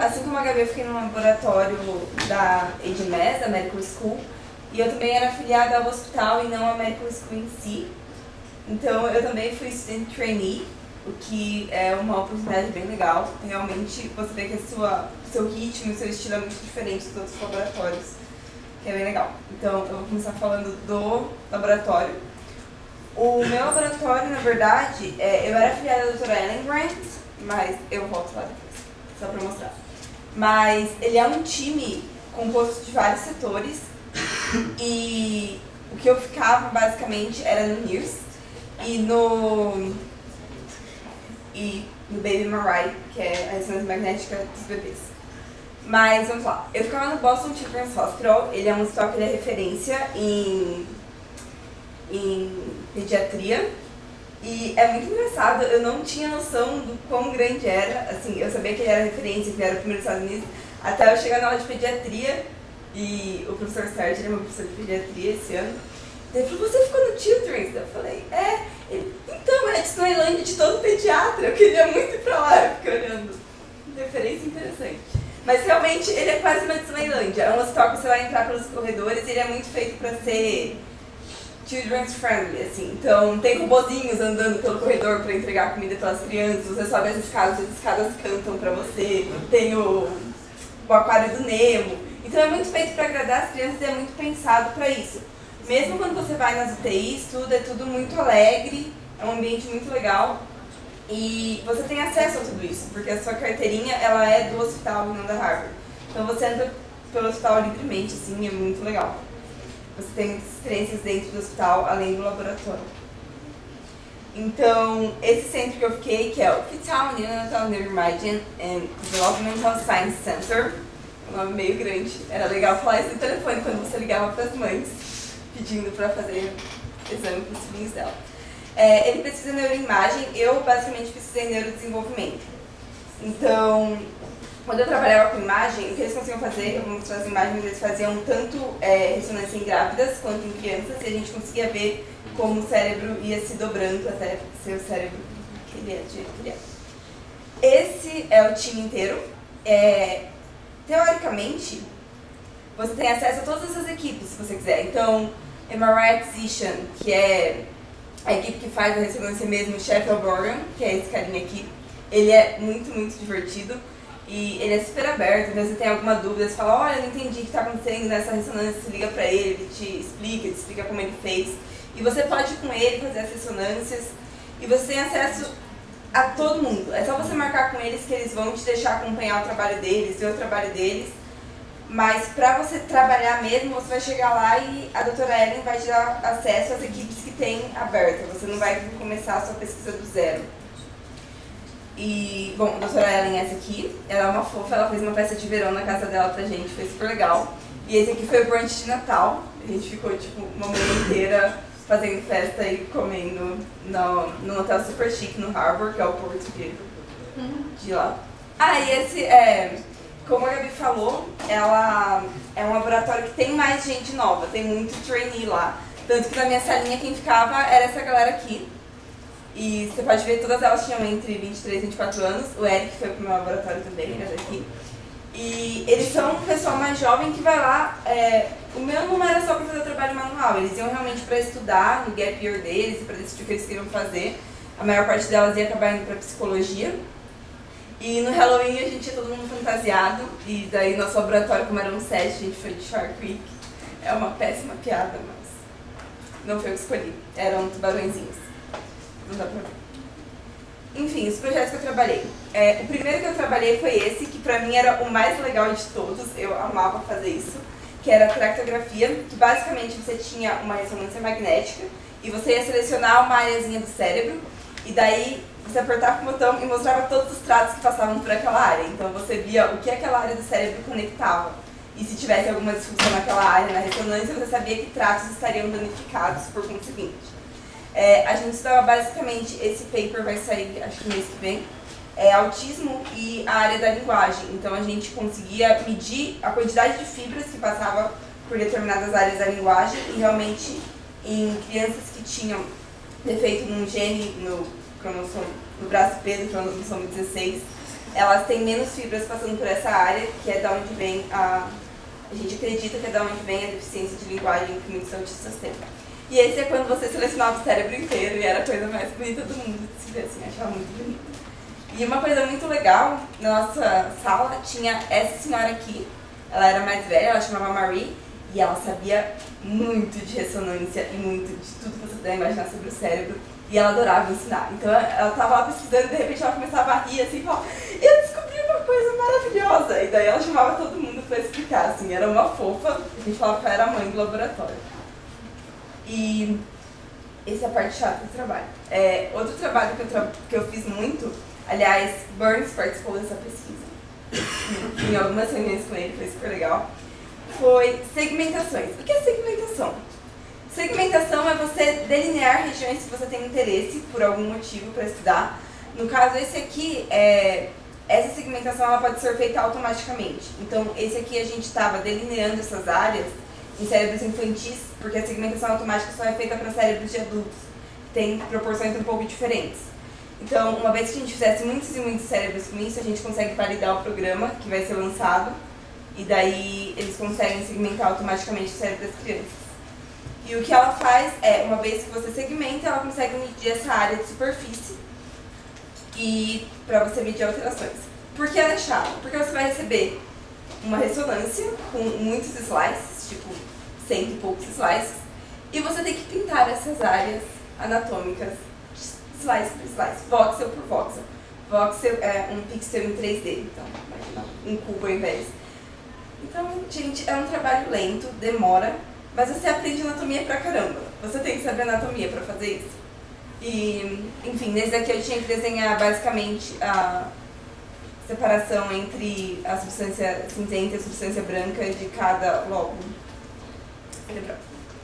assim como a Gabi, eu fiquei no laboratório da ADMS, da Medical School, e eu também era afiliada ao hospital e não à Medical School em si. Então, eu também fui student trainee, o que é uma oportunidade bem legal. Realmente, você vê que seu ritmo e seu estilo é muito diferente dos outros laboratórios, que é bem legal. Então, eu vou começar falando do laboratório. O meu laboratório, na verdade, eu era afiliada da doutora Ellen Grant, mas eu volto lá depois, só pra mostrar. Mas ele é um time composto de vários setores e o que eu ficava, basicamente, era no NIRS e no Baby MRI, que é a ressonância magnética dos bebês. Mas, vamos lá, eu ficava no Boston Children's Hospital, ele é um hospital que ele é referência em pediatria, e é muito engraçado, eu não tinha noção do quão grande era, assim, eu sabia que ele era referência, que ele era o primeiro dos Estados Unidos, até eu chegar na aula de pediatria, e o professor Sérgio, ele é meu professor de pediatria esse ano, ele falou, você ficou no Children's? Eu falei, então, é a Disneyland de todo pediatra, eu queria muito ir pra lá, eu fiquei olhando, referência interessante. Mas realmente, ele é quase uma Disneyland, é um hospital que você vai entrar pelos corredores, e ele é muito feito pra ser children's friendly, assim. Então, tem robozinhos andando pelo corredor para entregar comida para as crianças, você sobe as escadas cantam para você, tem o aquário do Nemo. Então, é muito feito para agradar as crianças e é muito pensado para isso. Mesmo quando você vai nas UTIs, é tudo muito alegre, é um ambiente muito legal e você tem acesso a tudo isso, porque a sua carteirinha, ela é do hospital e não da Harvard. Então, você entra pelo hospital livremente, assim, é muito legal. Você tem muitas experiências dentro do hospital, além do laboratório. Então, esse centro que eu fiquei, que é o Fetal Neonatal Neuroimaging and Developmental Science Center, um nome meio grande, era legal falar isso no telefone quando você ligava para as mães, pedindo para fazer exame para os filhinhos dela. Ele precisa de neuroimagem, eu basicamente precisei de neurodesenvolvimento. Então, quando eu trabalhava com imagem, o que eles conseguiam fazer, eu vou mostrar as imagens, eles faziam tanto ressonância em grávidas quanto em crianças, e a gente conseguia ver como o cérebro ia se dobrando até ser o cérebro que ele é, do jeito que ele é. Esse é o time inteiro. Teoricamente, você tem acesso a todas essas equipes, se você quiser. Então, MRI Acquisition, que é a equipe que faz a ressonância mesmo, o Sheffield Borean, que é esse carinha aqui, ele é muito, muito divertido. E ele é super aberto, então você tem alguma dúvida, você fala, olha, eu não entendi o que está acontecendo nessa ressonância, você liga pra ele te explica como ele fez. E você pode ir com ele fazer as ressonâncias, e você tem acesso a todo mundo. É só você marcar com eles que eles vão te deixar acompanhar o trabalho deles, ver o trabalho deles. Mas pra você trabalhar mesmo, você vai chegar lá e a doutora Ellen vai te dar acesso às equipes que tem aberta. Você não vai começar a sua pesquisa do zero. E, bom, a doutora Ellen é essa aqui, ela é uma fofa, ela fez uma festa de verão na casa dela pra gente, foi super legal. E esse aqui foi o brunch de Natal, a gente ficou tipo uma manhã inteira fazendo festa e comendo num hotel super chique no Harbor, que é o porto de lá. E esse, como a Gabi falou, ela é um laboratório que tem mais gente nova, tem muito trainee lá. Tanto que na minha salinha quem ficava era essa galera aqui. E você pode ver, todas elas tinham entre 23 e 24 anos. O Eric foi pro meu laboratório também, ele é daqui. E eles são um pessoal mais jovem que vai lá. O meu não era só para fazer o trabalho manual, eles iam realmente para estudar no gap year deles e para decidir o que eles queriam fazer. A maior parte delas ia acabar indo para psicologia. E no Halloween a gente ia todo mundo fantasiado. E daí nosso laboratório, como eram 7, a gente foi de Shark Week. É uma péssima piada, mas não foi eu que escolhi. Eram tubarõezinhos. Não dá pra ver. Enfim, os projetos que eu trabalhei. O primeiro que eu trabalhei foi esse, que pra mim era o mais legal de todos, eu amava fazer isso, que era a tractografia, que basicamente você tinha uma ressonância magnética e você ia selecionar uma areazinha do cérebro e daí você apertava o botão e mostrava todos os tratos que passavam por aquela área. Então você via o que aquela área do cérebro conectava. E se tivesse alguma disfunção naquela área, na ressonância, você sabia que tratos estariam danificados por conseguinte. A gente estudava basicamente, esse paper vai sair, acho que mês que vem, autismo e a área da linguagem. Então a gente conseguia medir a quantidade de fibras que passava por determinadas áreas da linguagem e realmente em crianças que tinham defeito num gene no braço P do cromossomo 16, elas têm menos fibras passando por essa área, que é da onde vem a gente acredita que é da onde vem a deficiência de linguagem que muitos autistas têm. E esse é quando você selecionava o cérebro inteiro e era a coisa mais bonita do mundo de se ver, assim, achava muito bonito. E uma coisa muito legal, na nossa sala tinha essa senhora aqui, ela era mais velha, ela chamava Marie, e ela sabia muito de ressonância e muito de tudo que você puder imaginar sobre o cérebro, e ela adorava ensinar. Então ela estava lá pesquisando e de repente ela começava a rir assim, e falava, eu descobri uma coisa maravilhosa! E daí ela chamava todo mundo para explicar, assim, era uma fofa, a gente falava que ela era a mãe do laboratório. E essa é a parte chata do trabalho. Outro trabalho que eu fiz muito, aliás, Burns participou dessa pesquisa, em algumas reuniões com ele, foi super legal, foi segmentações. O que é segmentação? Segmentação é você delinear regiões que você tem interesse por algum motivo para estudar. No caso, esse aqui, essa segmentação ela pode ser feita automaticamente. Então, esse aqui a gente estava delineando essas áreas em cérebros infantis, porque a segmentação automática só é feita para cérebros de adultos, tem proporções um pouco diferentes. Então, uma vez que a gente fizesse muitos e muitos cérebros com isso, a gente consegue validar o programa que vai ser lançado, e daí eles conseguem segmentar automaticamente o cérebro das crianças. E o que ela faz é, uma vez que você segmenta, ela consegue medir essa área de superfície e para você medir alterações. Por que ela é chata? Porque você vai receber uma ressonância com muitos slices, tipo 100 e poucos slices, e você tem que pintar essas áreas anatômicas, slice por slice, voxel por voxel. Voxel é um pixel em 3D, então imagina um cubo ao invés. Então, gente, é um trabalho lento, demora, mas você aprende anatomia pra caramba. Você tem que saber anatomia pra fazer isso. E, enfim, nesse daqui eu tinha que desenhar basicamente a separação entre a substância cinzenta e a substância branca de cada lóbulo cerebral.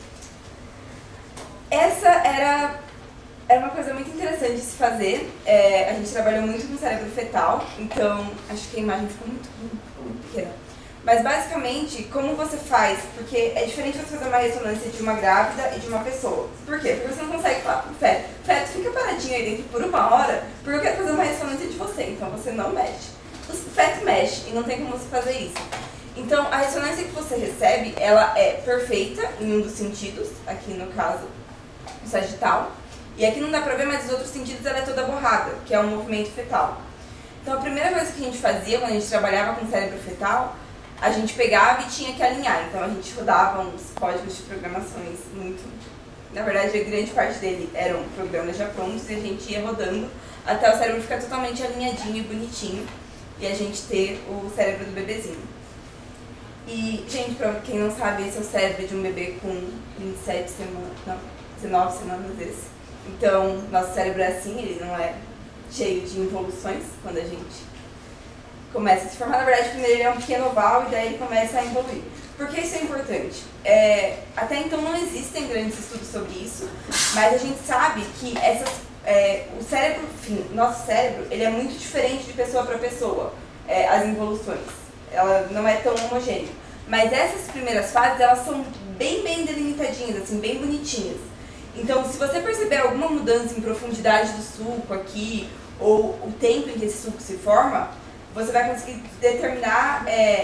Essa era uma coisa muito interessante de se fazer. A gente trabalhou muito com o cérebro fetal, então acho que a imagem ficou muito pequena. Mas basicamente, como você faz? Porque é diferente você fazer uma ressonância de uma grávida e de uma pessoa. Por quê? Porque você não consegue falar com o feto. O feto fica paradinho aí dentro por uma hora, porque eu quero fazer uma ressonância de você, então você não mexe. O feto mexe e não tem como você fazer isso. Então, a ressonância que você recebe, ela é perfeita em um dos sentidos, aqui no caso, o sagital. E aqui não dá pra ver, mas os outros sentidos ela é toda borrada, que é um movimento fetal. Então, a primeira coisa que a gente fazia quando a gente trabalhava com cérebro fetal, a gente pegava e tinha que alinhar. Então, a gente rodava uns códigos de programações muito... Na verdade, a grande parte dele eram programas já prontos e a gente ia rodando até o cérebro ficar totalmente alinhadinho e bonitinho e a gente ter o cérebro do bebezinho. E, gente, pra quem não sabe, esse é o cérebro de um bebê com 27 semanas, não, 19 semanas esse. Então, nosso cérebro é assim, ele não é cheio de involuções quando a gente começa a se formar. Na verdade, primeiro ele é um pequeno oval e daí ele começa a evoluir. Por que isso é importante? Até então não existem grandes estudos sobre isso, mas a gente sabe que o cérebro, nosso cérebro, ele é muito diferente de pessoa para pessoa, as involuções. Ela não é tão homogênea. Mas essas primeiras fases, elas são bem delimitadinhas, assim, bem bonitinhas. Então, se você perceber alguma mudança em profundidade do suco aqui, ou o tempo em que esse suco se forma, você vai conseguir determinar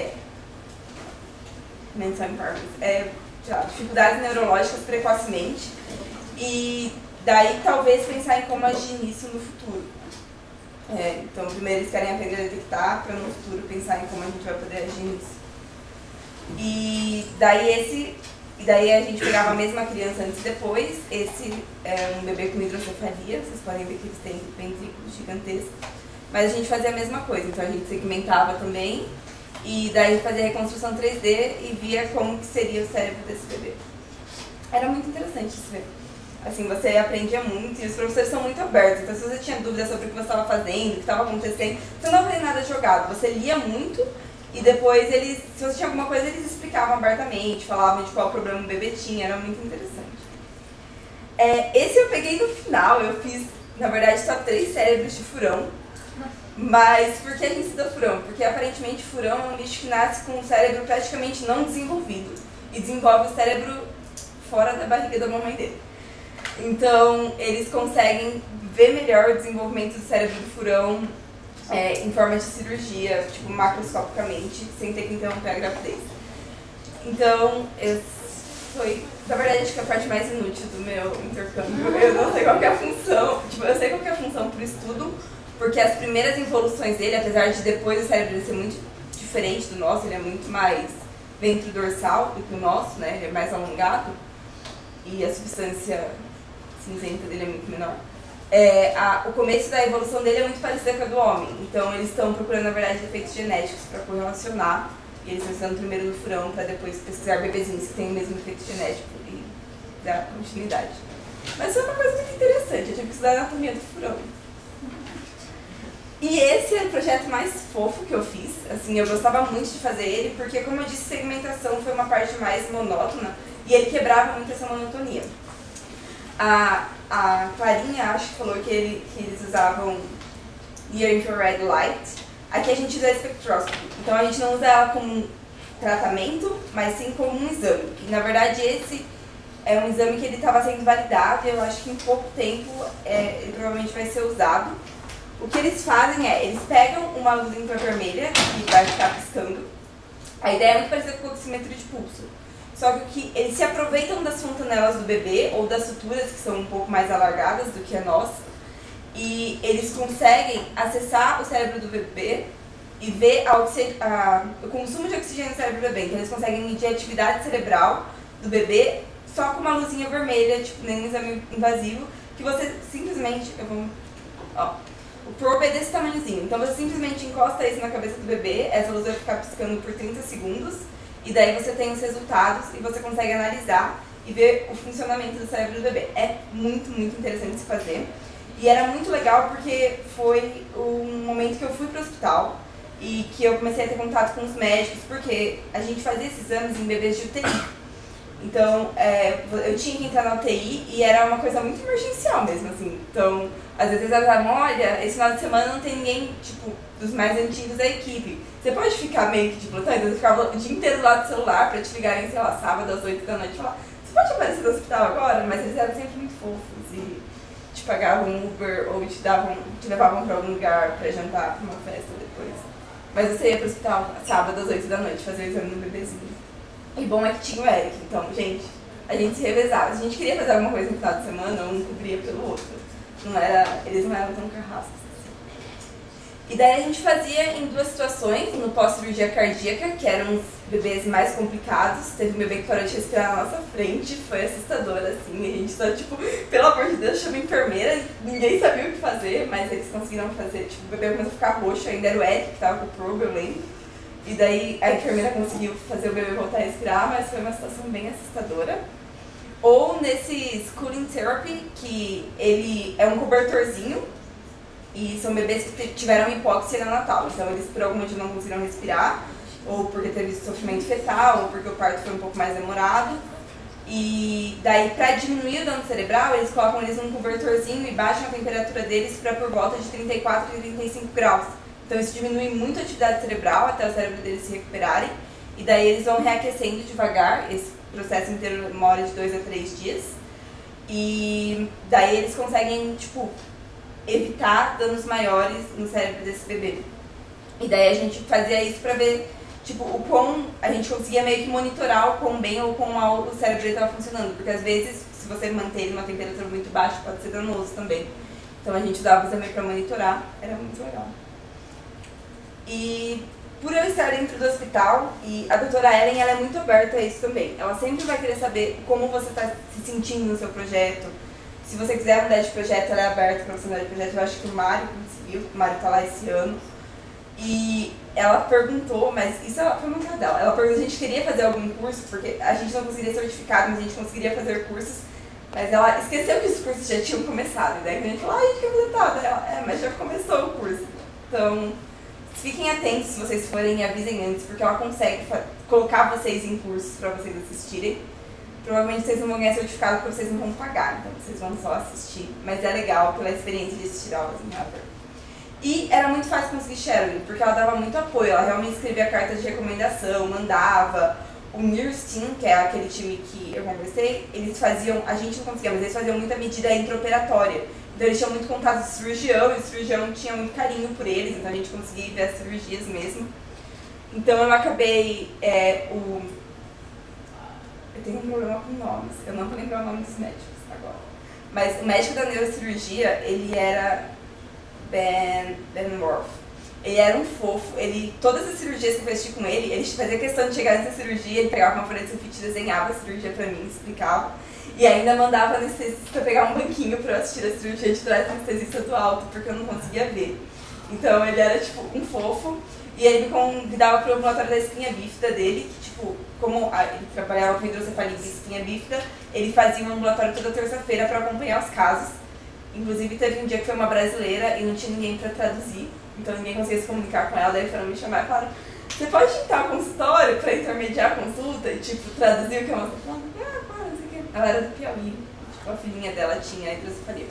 dificuldades neurológicas precocemente e daí talvez pensar em como agir nisso no futuro. Então, primeiro eles querem aprender a detectar para no futuro pensar em como a gente vai poder agir nisso. E daí a gente pegava a mesma criança antes e depois. Esse é um bebê com hidrocefalia, vocês podem ver que eles têm ventrículos gigantescos. Mas a gente fazia a mesma coisa, então a gente segmentava também e daí fazia reconstrução 3D e via como que seria o cérebro desse bebê. Era muito interessante isso ver. Assim, você aprendia muito e os professores são muito abertos, então se você tinha dúvidas sobre o que você estava fazendo, o que estava acontecendo, você não fazia nada jogado, você lia muito e depois se você tinha alguma coisa, eles explicavam abertamente, falavam de qual problema o bebê tinha, era muito interessante. Esse eu peguei no final, eu fiz, na verdade, só 3 cérebros de furão. Mas por que a gente estuda furão? Porque aparentemente furão é um bicho que nasce com o cérebro praticamente não desenvolvido e desenvolve o cérebro fora da barriga da mamãe dele. Então eles conseguem ver melhor o desenvolvimento do cérebro do furão em forma de cirurgia, tipo, macroscopicamente, sem ter que interromper a gravidez. Então, na verdade, acho que a parte mais inútil do meu intercâmbio, eu não sei qual que é a função, tipo, eu sei qual que é a função pro estudo, porque as primeiras evoluções dele, apesar de depois o cérebro dele ser muito diferente do nosso, ele é muito mais ventrodorsal do que o nosso, né, ele é mais alongado, e a substância cinzenta dele é muito menor. O começo da evolução dele é muito parecida com a do homem, então eles estão procurando, na verdade, efeitos genéticos para correlacionar, e eles estão estudando primeiro no furão para depois pesquisar bebezinhos que têm o mesmo efeito genético e dar continuidade. Mas foi uma coisa muito interessante, eu tive que estudar a anatomia do furão. E esse é o projeto mais fofo que eu fiz, assim, eu gostava muito de fazer ele, porque, como eu disse, segmentação foi uma parte mais monótona, e ele quebrava muito essa monotonia. A Clarinha, acho que falou que eles usavam Near Infrared Light. Aqui a gente usa espectroscopy, então a gente não usa ela como tratamento, mas sim como um exame. E na verdade esse é um exame que ele estava sendo validado e eu acho que em pouco tempo ele provavelmente vai ser usado. O que eles fazem eles pegam uma luz infravermelha que vai ficar piscando. A ideia é muito parecida com o oxímetro de pulso. Só que eles se aproveitam das fontanelas do bebê ou das suturas que são um pouco mais alargadas do que a nossa e eles conseguem acessar o cérebro do bebê e ver o consumo de oxigênio no cérebro do bebê. Então eles conseguem medir a atividade cerebral do bebê só com uma luzinha vermelha, tipo nenhum exame invasivo, que você simplesmente... o probe é desse tamanhozinho, então você simplesmente encosta isso na cabeça do bebê, essa luz vai ficar piscando por 30 segundos, e daí você tem os resultados e você consegue analisar e ver o funcionamento do cérebro do bebê. É muito, muito interessante de se fazer. E era muito legal porque foi um momento que eu fui para o hospital e que eu comecei a ter contato com os médicos, porque a gente fazia esses exames em bebês de UTI. Então, eu tinha que entrar na UTI e era uma coisa muito emergencial mesmo, assim. Então, às vezes elas falavam, olha, esse final de semana não tem ninguém, tipo, dos mais antigos da equipe. Você pode ficar meio que de plantão, então eu ficava o dia inteiro lá do celular pra te ligarem, sei lá, sábado às 8 da noite e falar, você pode aparecer no hospital agora? Mas eles eram sempre muito fofos e te pagavam um Uber ou te levavam pra algum lugar pra jantar, pra uma festa depois. Mas você ia pro hospital sábado às 8 da noite fazer o exame no bebezinho. E bom é que tinha o Eric, então, gente, a gente se revezava. Se a gente queria fazer alguma coisa no final de semana, um cobria pelo outro. Eles não eram tão carrascos assim. E daí a gente fazia em duas situações, no pós-cirurgia cardíaca, que eram os bebês mais complicados. Teve um bebê que parou de respirar na nossa frente, foi assustador, assim, a gente só, tipo, pelo amor de Deus, chama a enfermeira, ninguém sabia o que fazer, mas eles conseguiram fazer, tipo, o bebê começou a ficar roxo, ainda era o Eric que tava com o probe, eu lembro. E daí a enfermeira conseguiu fazer o bebê voltar a respirar, mas foi uma situação bem assustadora. Ou nesses cooling therapy, que ele é um cobertorzinho, e são bebês que tiveram hipóxia neonatal. Então eles por algum motivo não conseguiram respirar, ou porque teve sofrimento fetal, ou porque o parto foi um pouco mais demorado. E daí, para diminuir o dano cerebral, eles colocam eles num cobertorzinho e baixam a temperatura deles para por volta de 34 e 35 graus. Então isso diminui muito a atividade cerebral até o cérebro deles se recuperarem. E daí eles vão reaquecendo devagar, esse processo inteiro demora de 2 a 3 dias. E daí eles conseguem, tipo, evitar danos maiores no cérebro desse bebê. E daí a gente fazia isso pra ver, tipo, o quão a gente conseguia meio que monitorar o quão bem ou quão mal o cérebro dele estava funcionando. Porque às vezes, se você manter ele numa temperatura muito baixa, pode ser danoso também. Então a gente usava também pra monitorar, era muito legal. E por eu estar dentro do hospital, e a doutora Ellen, ela é muito aberta a isso também. Ela sempre vai querer saber como você está se sentindo no seu projeto. Se você quiser mudar de projeto, ela é aberta para você mudar de projeto. Eu acho que o Mário conseguiu, o Mário está lá esse ano. E ela perguntou, mas isso foi uma coisa dela. Ela perguntou se a gente queria fazer algum curso, porque a gente não conseguiria certificado, mas a gente conseguiria fazer cursos. Mas ela esqueceu que os cursos já tinham começado. E daí a gente falou, a gente quer fazer tal. Ela, mas já começou o curso. Então, fiquem atentos se vocês forem e avisem antes, porque ela consegue colocar vocês em cursos para vocês assistirem. Provavelmente vocês não vão ganhar certificado porque vocês não vão pagar, então vocês vão só assistir. Mas é legal pela experiência de assistir aulas em Harvard. E era muito fácil conseguir Sherilyn, porque ela dava muito apoio, ela realmente escrevia cartas de recomendação, mandava. O NIRS Team, que é aquele time que eu conversei, eles faziam, a gente não conseguia, mas eles faziam muita medida intraoperatória. Então eles tinham muito contato de cirurgião, e o cirurgião tinha muito carinho por eles, então a gente conseguia ver as cirurgias mesmo. Então eu acabei, eu tenho um problema com nomes, eu não vou lembrar o nome dos médicos agora. Mas o médico da neurocirurgia, ele era Ben Worth. Ele era um fofo, todas as cirurgias que eu assisti com ele fazia questão de chegar nessa cirurgia, ele pegava uma folha de sulfite, desenhava a cirurgia pra mim, explicava. E ainda mandava o anestesista pegar um banquinho pra eu assistir a cirurgia de trás do anestesista do alto, porque eu não conseguia ver. Então ele era tipo um fofo, e ele me convidava pro ambulatório da espinha bífida dele, que tipo, como ele trabalhava com hidrocefalia e espinha bífida, ele fazia um ambulatório toda terça-feira pra acompanhar os casos. Inclusive teve um dia que foi uma brasileira e não tinha ninguém pra traduzir, então ninguém conseguia se comunicar com ela, daí foram me chamar e falaram: você pode tentar o consultório pra intermediar a consulta e tipo, traduzir o que a moça falou? Ela era do Piauí, tipo, a filhinha dela tinha hidrocefalia.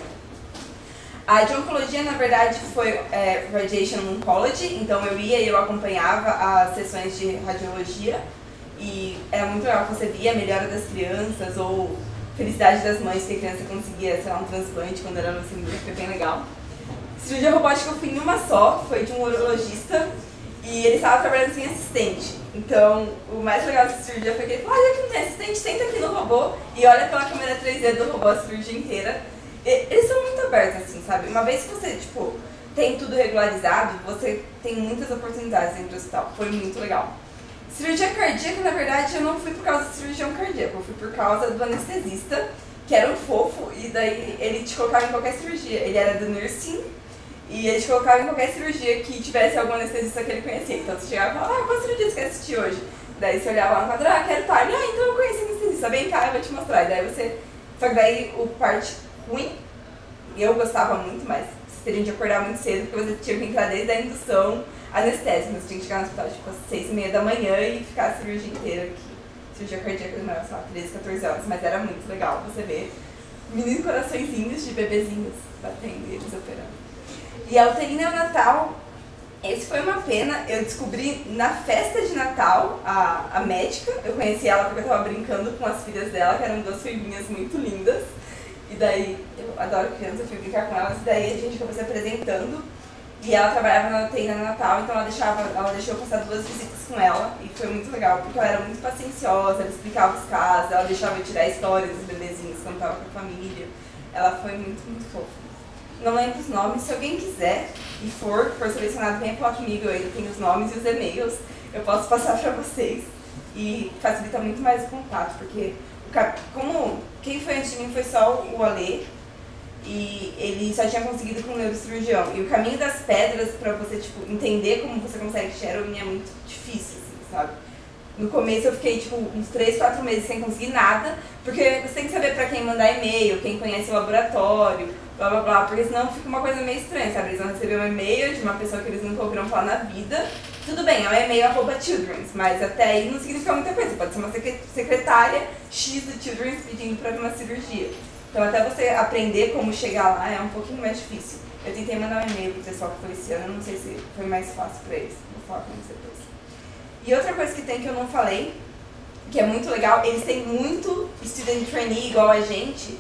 A de oncologia, na verdade, foi Radiation Oncology, então eu ia e eu acompanhava as sessões de radiologia e era muito legal que você via a melhora das crianças ou felicidade das mães que a criança conseguia, sei lá, um transplante quando era leucemia, foi bem legal. Cirurgia robótica eu fui em uma só, foi de um urologista e ele estava trabalhando sem assistente. Então, o mais legal dessa cirurgia foi que ele falou: olha, aqui não tem assistente, senta aqui no robô e olha pela câmera 3D do robô a cirurgia inteira. Eles são muito abertos, assim, sabe? Uma vez que você, tipo, tem tudo regularizado, você tem muitas oportunidades dentro do hospital. Foi muito legal. Cirurgia cardíaca, na verdade, eu não fui por causa do cirurgião cardíaco, eu fui por causa do anestesista, que era um fofo, e daí ele te colocava em qualquer cirurgia. Ele era do nursing, e ele te colocava em qualquer cirurgia que tivesse algum anestesista que ele conhecia. Então você chegava e falava: qual cirurgia você quer assistir hoje? Daí você olhava lá no quadro: quero tarde. Então eu conheci anestesista, vem cá, eu vou te mostrar. E daí você... Só que daí o parte ruim, eu gostava muito, mas você teria de acordar muito cedo, porque você tinha que entrar desde a indução anestésica. Você tinha que chegar no hospital tipo às 6h30 da manhã e ficar a cirurgia inteira aqui. Cirurgia cardíaca demorava, sei lá, 13, 14 horas, mas era muito legal você ver meninos coraçõezinhos de bebezinhos batendo e eles operando. E a UTI neonatal, esse foi uma pena, eu descobri na festa de Natal a médica, eu conheci ela porque eu estava brincando com as filhas dela, que eram duas filhinhas muito lindas, e daí, eu adoro criança, eu fui brincar com elas, e daí a gente acabou se apresentando, e ela trabalhava na UTI neonatal, então ela deixou eu passar 2 visitas com ela, e foi muito legal, porque ela era muito pacienciosa, ela explicava os casos, ela deixava eu tirar histórias dos bebezinhos quando estava com a família, ela foi muito, muito fofa. Não lembro os nomes, se alguém quiser e for selecionado, venha falar comigo, eu ainda tenho os nomes e os e-mails, eu posso passar para vocês e facilita muito mais o contato, porque como quem foi antes de mim foi só o Alê e ele só tinha conseguido com o neurocirurgião, e o caminho das pedras para você tipo, entender como você consegue shadowing é muito difícil, assim, sabe? No começo eu fiquei tipo uns 3, 4 meses sem conseguir nada, porque você tem que saber para quem mandar e-mail, quem conhece o laboratório, blá blá blá, porque senão fica uma coisa meio estranha, sabe? Eles vão receber um e-mail de uma pessoa que eles nunca ouviram falar na vida. Tudo bem, é um e-mail @Children's, mas até aí não significa muita coisa. Pode ser uma secretária X do Children's pedindo para uma cirurgia. Então até você aprender como chegar lá é um pouquinho mais difícil. Eu tentei mandar um e-mail pro pessoal que foi esse ano, não sei se foi mais fácil para eles. Vou falar com eles depois. E outra coisa que tem que eu não falei, que é muito legal, eles têm muito student trainee igual a gente,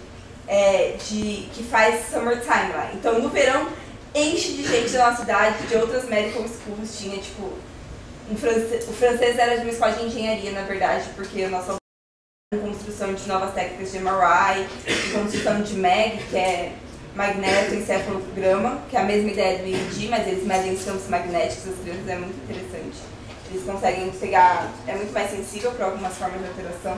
que faz summertime lá. Então no verão enche de gente da nossa cidade, de outras medical schools, tinha tipo, o francês era de uma escola de engenharia na verdade, porque o nosso construção de novas técnicas de MRI, construção de MEG, que é magnetoencefalograma, que é a mesma ideia do EEG, mas eles medem os campos magnéticos das crianças, é muito interessante. Eles conseguem pegar, é muito mais sensível para algumas formas de alteração.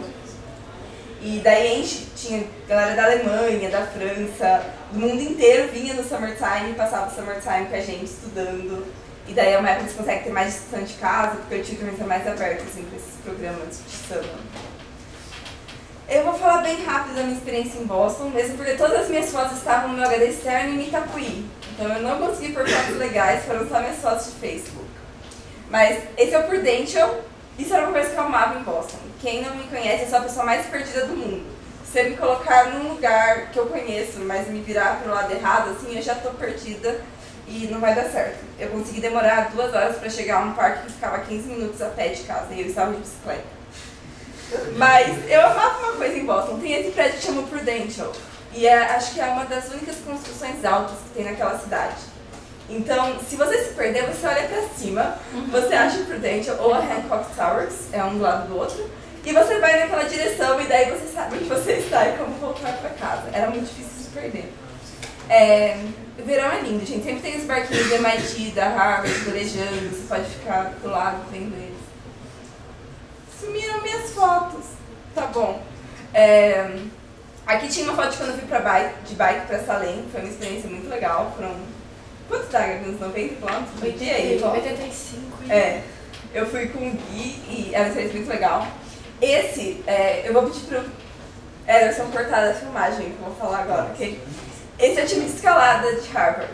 E daí tinha galera da Alemanha, da França, do mundo inteiro vinha no summertime e passava o summertime com a gente estudando. E daí é uma época que você consegue ter mais discussão de casa, porque o Children's é mais aberto assim, para esses programas de summer. Eu vou falar bem rápido da minha experiência em Boston, mesmo porque todas as minhas fotos estavam no meu HD externo em Itapuí. Então eu não consegui pôr fotos legais, foram só minhas fotos de Facebook. Mas esse é o Prudential, isso era uma coisa que eu amava em Boston. Quem não me conhece, eu sou a pessoa mais perdida do mundo. Se você me colocar num lugar que eu conheço, mas me virar pro lado errado, assim, eu já tô perdida e não vai dar certo. Eu consegui demorar 2 horas para chegar a um parque que ficava 15 minutos a pé de casa e eu estava de bicicleta. Mas eu amava uma coisa em Boston, tem esse prédio que chama Prudential. E acho que é uma das únicas construções altas que tem naquela cidade. Então, se você se perder, você olha pra cima, você acha o Prudential ou a Hancock Towers, é um do lado do outro, e você vai naquela direção e daí você sabe onde você está e como voltar pra casa. Era muito difícil de se perder. O verão é lindo, gente. Sempre tem os barquinhos do MIT, da Harvard, velejando, você pode ficar do lado vendo eles. Sumiram minhas fotos. Tá bom. Aqui tinha uma foto de quando eu fui de bike pra Salem, foi uma experiência muito legal. Foram... Quanto dá, Gabi? Uns 90 quilômetros? 85. Eu fui com o Gui e era uma experiência muito legal. Esse, eu vou pedir pro... a versão cortada da filmagem que eu vou falar agora, ok? Esse é o time de escalada de Harvard.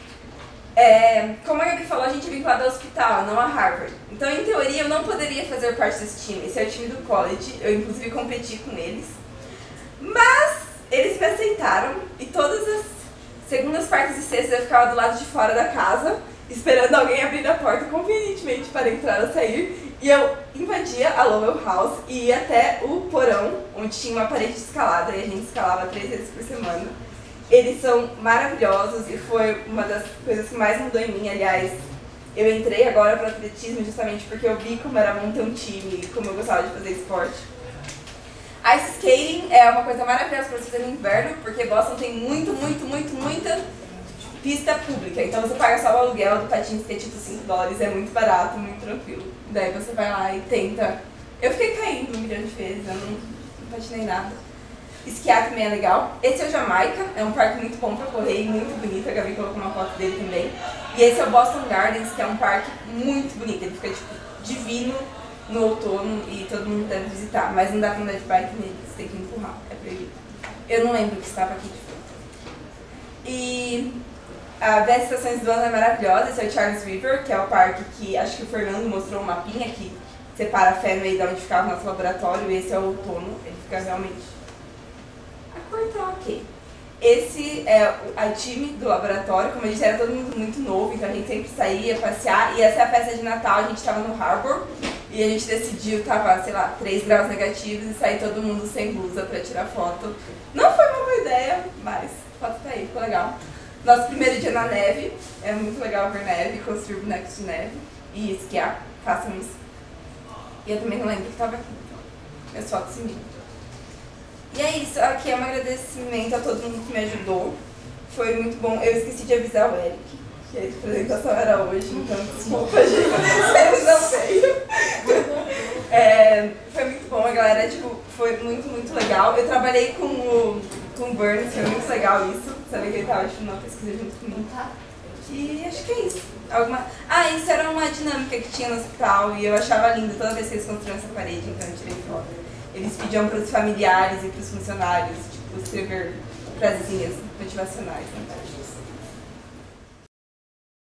Como a Gabi falou, a gente é vinculado ao hospital, não a Harvard. Então, em teoria, eu não poderia fazer parte desse time. Esse é o time do college, eu inclusive competi com eles. Mas eles me aceitaram e todas as segundas, quartas e sextas eu ficava do lado de fora da casa, esperando alguém abrir a porta convenientemente para entrar ou sair. E eu invadia a Lowell House e ia até o porão, onde tinha uma parede de escalada, e a gente escalava 3 vezes por semana. Eles são maravilhosos e foi uma das coisas que mais mudou em mim. Aliás, eu entrei agora para o atletismo justamente porque eu vi como era bom ter um time e como eu gostava de fazer esporte. Ice skating é uma coisa maravilhosa para você fazer no inverno, porque Boston tem muita pista pública. Então você paga só o aluguel do patins, que é tipo $5, é muito barato, muito tranquilo. Daí você vai lá e tenta. Eu fiquei caindo 1 milhão de vezes, eu não patinei nada. Esquiar também é legal. Esse é o Jamaica, é um parque muito bom para correr e muito bonito. A Gabi colocou uma foto dele também. E esse é o Boston Gardens, que é um parque muito bonito. Ele fica tipo divino no outono e todo mundo deve visitar. Mas não dá pra andar de bike nele, você tem que empurrar, é proibido. Eu não lembro que estava aqui de frente. E a 10 estações do ano é maravilhosa. Esse é o Charles River, que é o parque que acho que o Fernando mostrou um mapinha que separa a Fenway da onde ficava o nosso laboratório. E esse é o outono, ele fica realmente... A cor tá ok. Esse é o time do laboratório, como eu disse, era todo mundo muito novo, então a gente sempre saía, passear. E essa é a festa de Natal, a gente estava no Harbor e a gente decidiu, tava, sei lá, 3 graus negativos e sair todo mundo sem blusa pra tirar foto. Não foi uma boa ideia, mas a foto tá aí, ficou legal. Nosso primeiro dia na neve, é muito legal ver neve, construir bonecos de neve e esquiar, façam isso. E eu também não lembro que estava aqui, então minhas fotos sumiram. E é isso, aqui é um agradecimento a todo mundo que me ajudou. Foi muito bom. Eu esqueci de avisar o Eric, que a apresentação era hoje, então desculpa, gente, vocês não veio. Foi muito bom, a galera, tipo, foi muito legal. Eu trabalhei com o Burns, foi muito legal isso. Sabia que ele estava tipo, numa pesquisa junto comigo. E acho que é isso. Isso era uma dinâmica que tinha no hospital e eu achava lindo toda vez que eles construíam essa parede, então eu tirei foto. Eles pediam para os familiares e para os funcionários, tipo, escrever frasezinhas motivacionais. Né?